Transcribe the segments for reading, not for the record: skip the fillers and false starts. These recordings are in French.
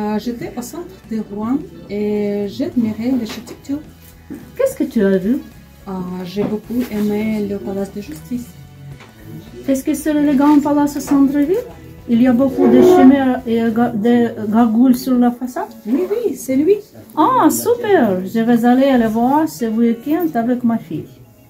J'étais au centre de Rouen et j'admirais l'architecture. Qu'est-ce que tu as vu? J'ai beaucoup aimé le Palace de Justice. Est-ce que c'est le grand palace au centre-ville? Il y a beaucoup de chimères et de gargouilles sur la façade? Oui, oui, c'est lui. Ah, super! Je vais aller le voir ce week-end avec ma fille.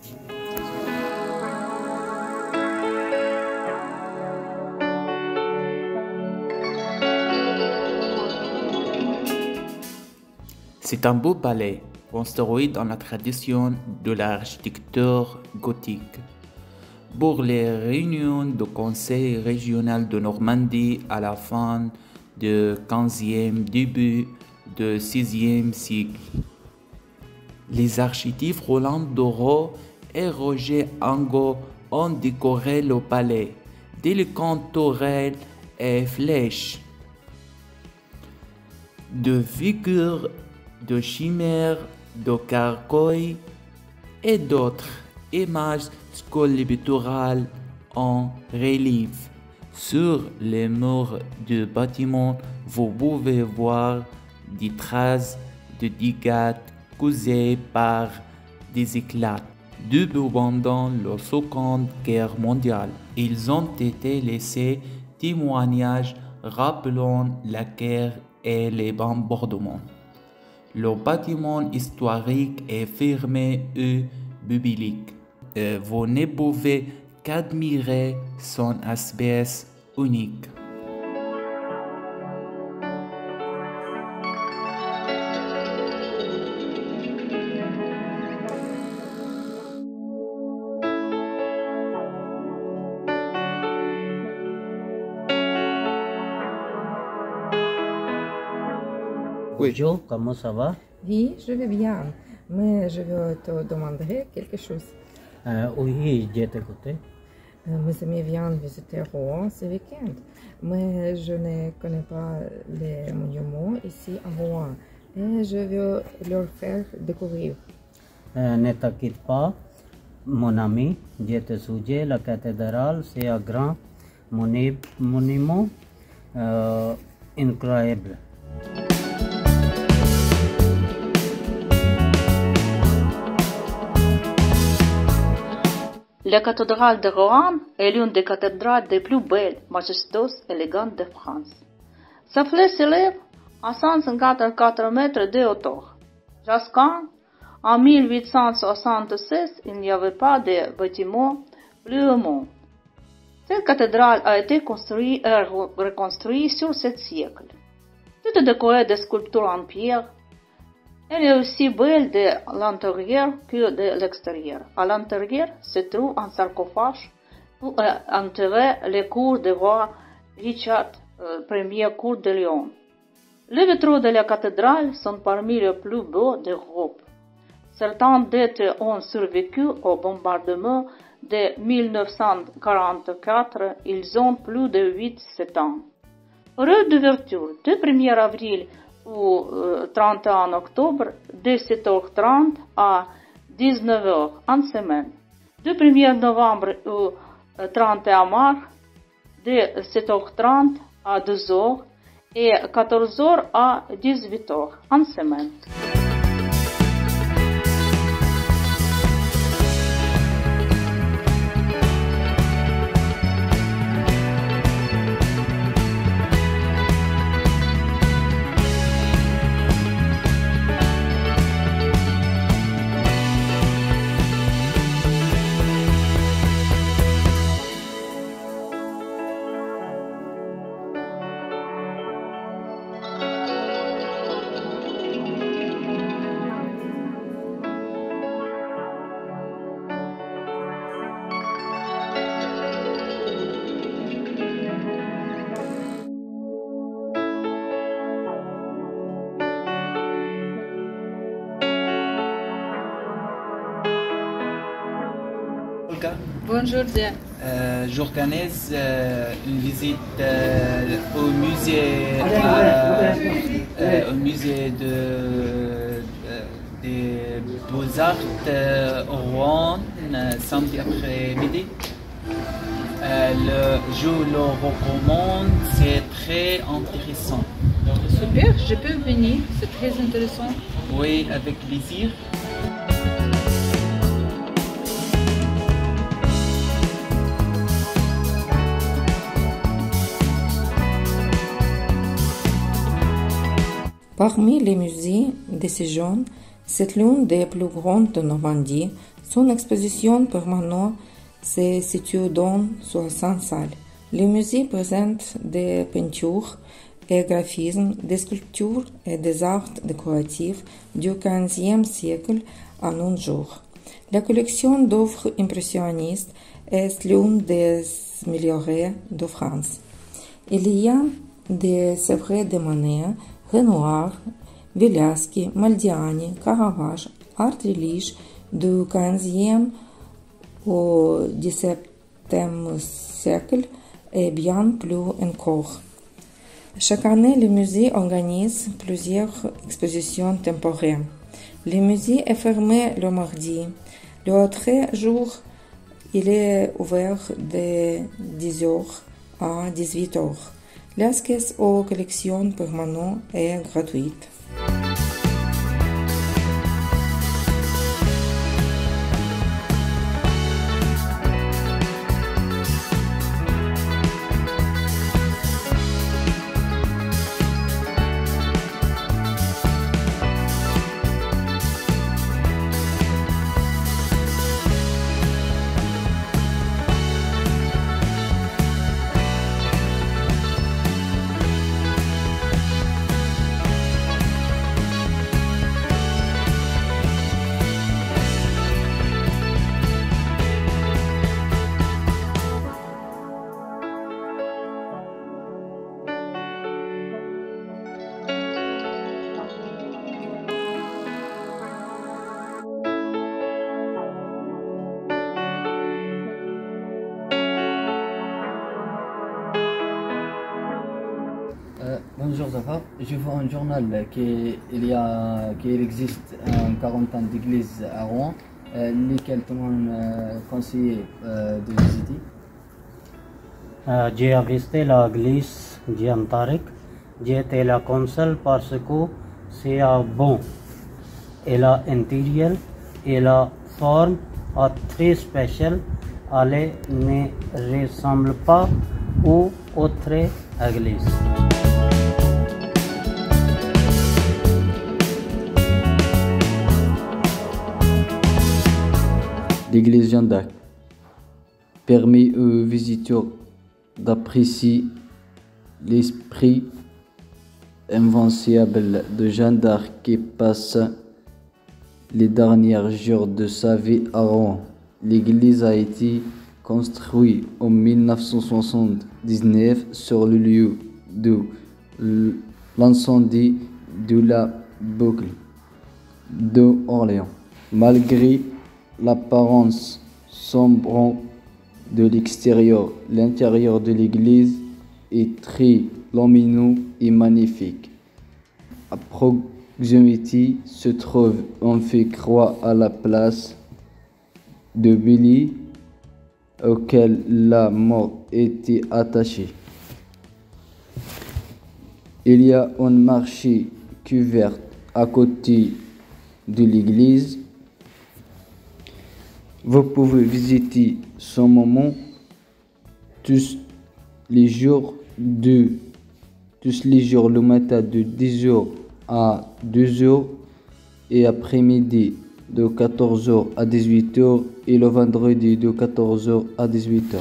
C'est un beau palais, construit dans la tradition de l'architecture gothique. Pour les réunions du Conseil régional de Normandie à la fin du XVe, début du XVIe siècle. Les architectes Roland Doreau et Roger Angot ont décoré le palais, d'élégants tourelles et flèches, de figures, de chimères, de gargoyles et d'autres images sculpturales en relief. Sur les murs du bâtiment, vous pouvez voir des traces de dégâts causés par des éclats. Depuis pendant la Seconde Guerre mondiale, ils ont été laissés témoignages rappelant la guerre et les bombardements. Le bâtiment historique est fermé et public. Vous ne pouvez qu'admirer son aspect unique. Bonjour, comment ça va? Oui, je vais bien, mais je veux te demander quelque chose. Oui, je t'écoute. Mes amis viennent visiter Rouen ce week-end, mais je ne connais pas les monuments ici à Rouen et je veux leur faire découvrir. Ne t'inquiète pas, mon ami, je te suggère la cathédrale, c'est un grand monument incroyable. La cathédrale de Rouen est l'une des cathédrales les plus belles, majestueuses et élégantes de France. Sa flèche s'élève à 154 mètres de hauteur. Jusqu'en 1876, il n'y avait pas de bâtiment plus au monde. Cette cathédrale a été construite et reconstruite sur 7 siècles. Toute est décorée de sculptures en pierre. Elle est aussi belle de l'intérieur que de l'extérieur. À l'intérieur se trouve un sarcophage pour enterrer les cours du roi Richard Ier, cour de Lyon. Les vitraux de la cathédrale sont parmi les plus beaux d'Europe. Certains d'entre eux ont survécu au bombardement de 1944. Ils ont plus de 8-7 ans. Heure d'ouverture du 1er avril au 31 octobre de 7h30 à 19h en semaine. Du 1er novembre au 31 mars de 7h30 à 2h et 14h à 18h en semaine. Bonjour, Dia. J'organise une visite au musée des Beaux-Arts Rouen samedi après-midi. Je le recommande, c'est très intéressant. Super, je peux venir, c'est très intéressant. Oui, avec plaisir. Parmi les musées de Sigeon, c'est l'une des plus grandes de Normandie. Son exposition permanente se situe dans 60 salles. Le musée présente des peintures et graphismes, des sculptures et des arts décoratifs du XVe siècle à nos jours. La collection d'œuvres impressionnistes est l'une des meilleures de France. Il y a des œuvres de Monet, Renoir, Velasquez, Modigliani, Caravage, art religieux du XVe au XVIIe siècle et bien plus encore. Chaque année, le musée organise plusieurs expositions temporaires. Le musée est fermé le mardi. Le autre jour, il est ouvert de 10h à 18h. L'accès aux collections permanentes est gratuit. Bonjour Zafar, je vois un journal qu'il existe une quarantaine d'églises à Rouen, lesquelles tu m'as conseillé de visiter. J'ai visité l'église Jeanne d'Arc. J'ai été la conseil parce que c'est bon. Et l'intérieur et la forme est très spéciale. Elle ne ressemble pas aux autres églises. L'église Jeanne d'Arc permet aux visiteurs d'apprécier l'esprit invincible de Jeanne d'Arc qui passe les derniers jours de sa vie à Rouen. L'église a été construite en 1979 sur le lieu de l'incendie de la boucle d'Orléans. Malgré l'apparence sombre de l'extérieur, l'intérieur de l'église est très lumineux et magnifique. À proximité se trouve un fait croix à la place de Billy auquel la mort était attachée. Il y a un marché couvert à côté de l'église. Vous pouvez visiter ce moment tous les jours le matin de 10h à 2h et après-midi de 14h à 18h et le vendredi de 14h à 18h.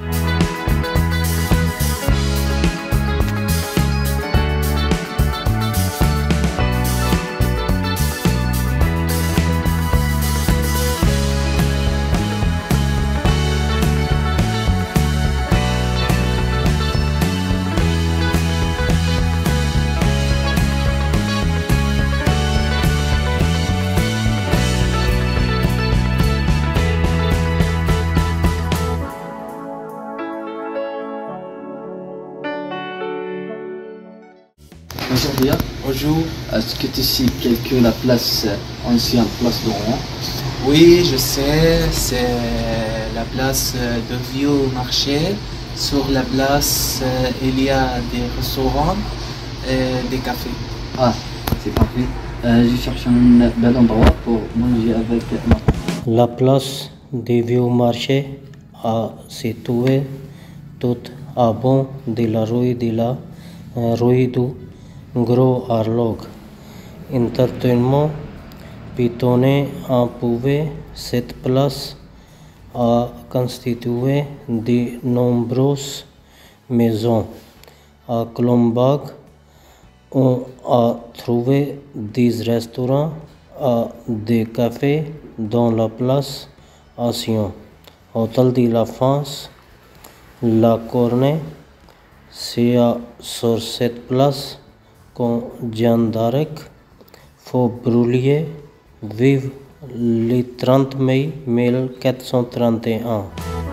Bonjour Ria. Bonjour. Est-ce que tu sais quelque la place, ancienne place de Rouen? Oui, je sais, c'est la place de vieux marché. Sur la place, il y a des restaurants et des cafés. Ah, c'est parfait. Je cherche un bel endroit pour manger avec ma femme. La place des vieux marchés a situé tout à bord de la rue du Gros Arlog. Entertainment pitonné a prouvé cette place a constitué de nombreuses maisons. À Colombag, on a trouvé des restaurants et des cafés dans la place à Sion. Hôtel de la France, La Cornée, c'est sur cette place qu'on Jeanne d'Arc fut brûlée vive le 30 mai 1431.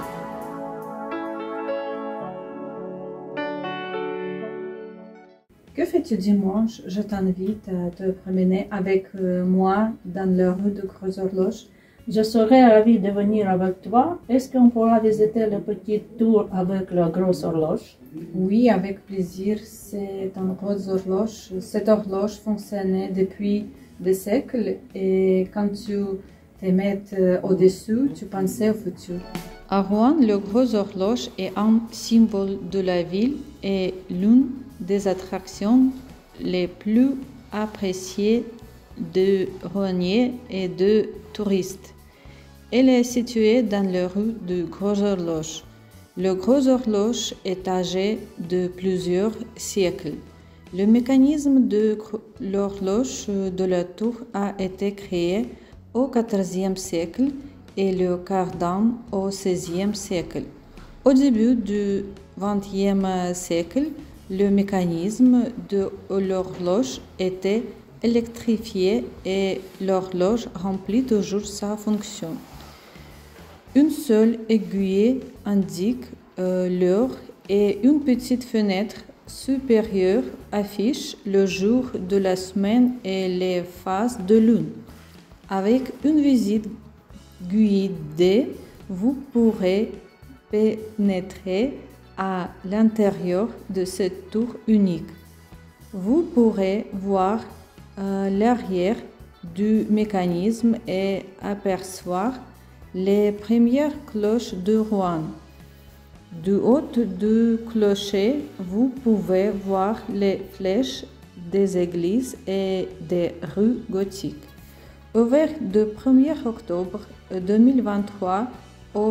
Que fais-tu dimanche? Je t'invite à te promener avec moi dans la rue de Gros Horloge. Je serais ravie de venir avec toi. Est-ce qu'on pourra visiter le petit tour avec la grosse horloge? Oui, avec plaisir. C'est une grosse horloge. Cette horloge fonctionnait depuis des siècles et quand tu te mets au-dessus, tu pensais au futur. À Rouen, le gros horloge est un symbole de la ville et l'une des attractions les plus appréciées de Rouennais et de touristes. Elle est située dans la rue de Gros Horloge. Le Gros Horloge est âgé de plusieurs siècles. Le mécanisme de l'horloge de la tour a été créé au XIVe siècle et le cardan au XVIe siècle. Au début du XXe siècle, le mécanisme de l'horloge était électrifié et l'horloge remplit toujours sa fonction. Une seule aiguille indique l'heure et une petite fenêtre supérieure affiche le jour de la semaine et les phases de lune. Avec une visite guidée, vous pourrez pénétrer à l'intérieur de cette tour unique. Vous pourrez voir l'arrière du mécanisme et apercevoir les premières cloches de Rouen. Du haut du clocher, vous pouvez voir les flèches des églises et des rues gothiques. Ouvert du 1er octobre 2023 au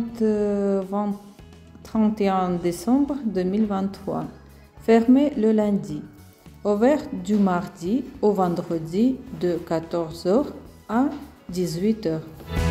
31 décembre 2023. Fermé le lundi. Ouvert du mardi au vendredi de 14h à 18h.